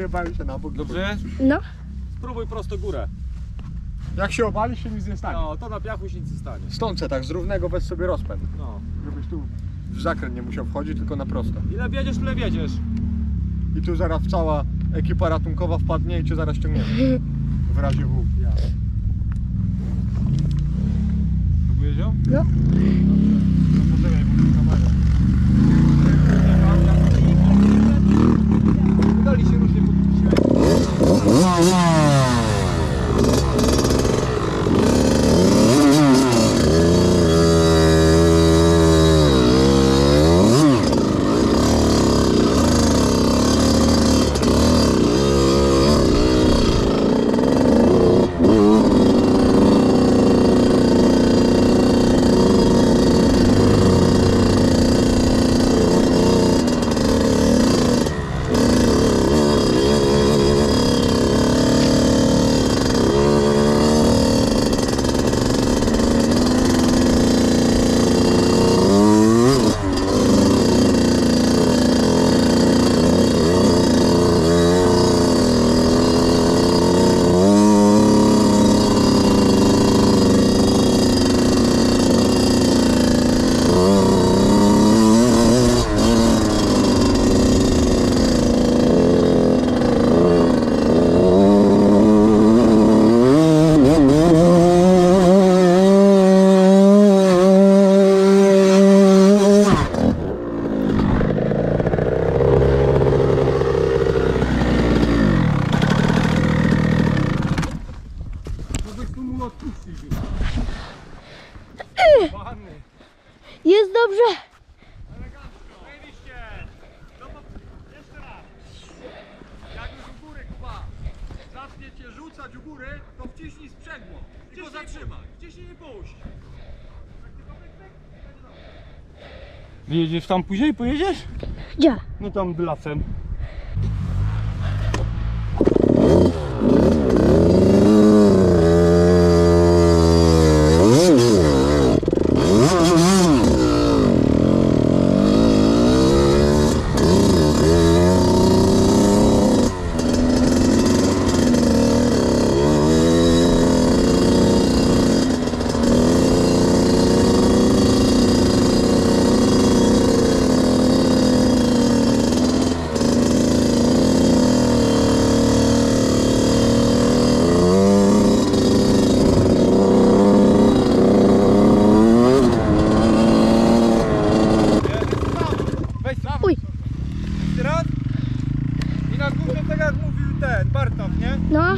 Pojebałem się na bok. Dobrze? No. Spróbuj prosto górę. Jak się obalisz, się nic nie stanie. No, to na piachu się nic nie stanie. Stąd se tak z równego weź sobie rozpęd. No. Żebyś tu w zakręt nie musiał wchodzić, tylko na prosto. Ile wiedziesz, tyle wiedziesz. I tu zaraz cała ekipa ratunkowa wpadnie i cię zaraz ciągniemy. W razie W. Ja. Próbujesz ją? No. No poczekaj, bo kamerę. Udali się różnie Jest dobrze. elegancko. Zajebiście. No bo jeszcze raz. Jak już u góry, Kuba, zacznie cię rzucać u góry, to wciśnij sprzęgło. I go zatrzymaj. Wciśnij i puść. Wyjedziesz tam później? Pojedziesz? Gdzie? No tam lasem. Uj. Jeszcze raz. I na górze tak jak mówił ten Bartosz, nie? No.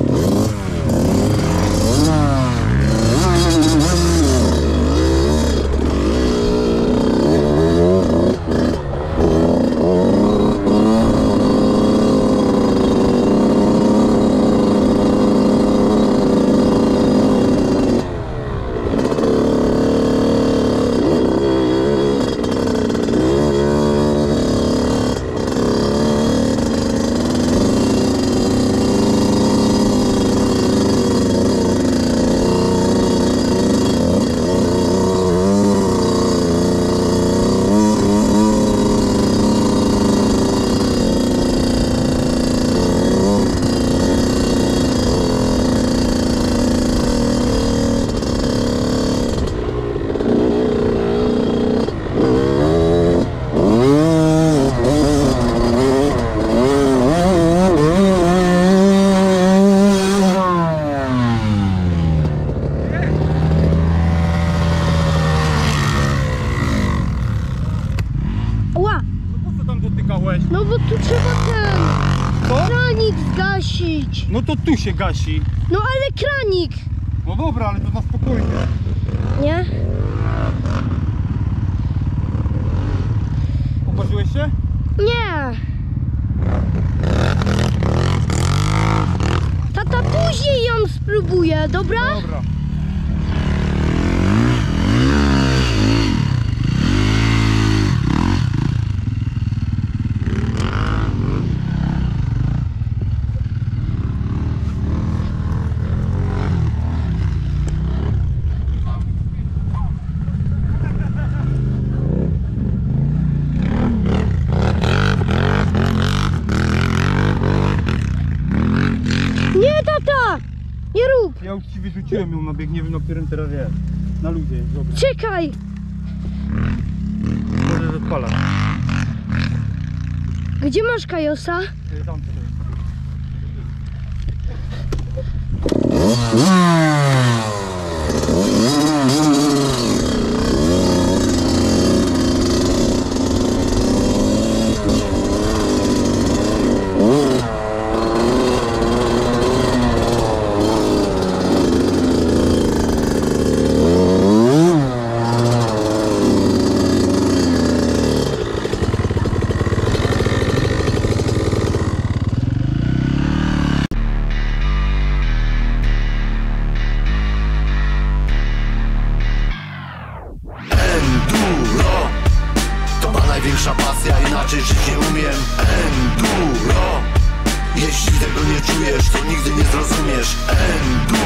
Ła. No po co tam dotykałeś? No bo tu trzeba ten Co? kranik zgasić. No to tu się gasi. No ale kranik. No dobra, ale to na spokojnie. Nie? Poparzyłeś się? Nie. Tata później ją spróbuje, dobra? Dobra. ci wyrzuciłem ją na bieg, nie wiem na którym teraz jest. Na ludzie jest, dobra. Czekaj! Możesz odpalać. Gdzie masz Kajosa? Tam stoi. Enduro to ma największa pasja, inaczej żyć nie umiem. Enduro, jeśli tego nie czujesz, to nigdy nie zrozumiesz. Enduro.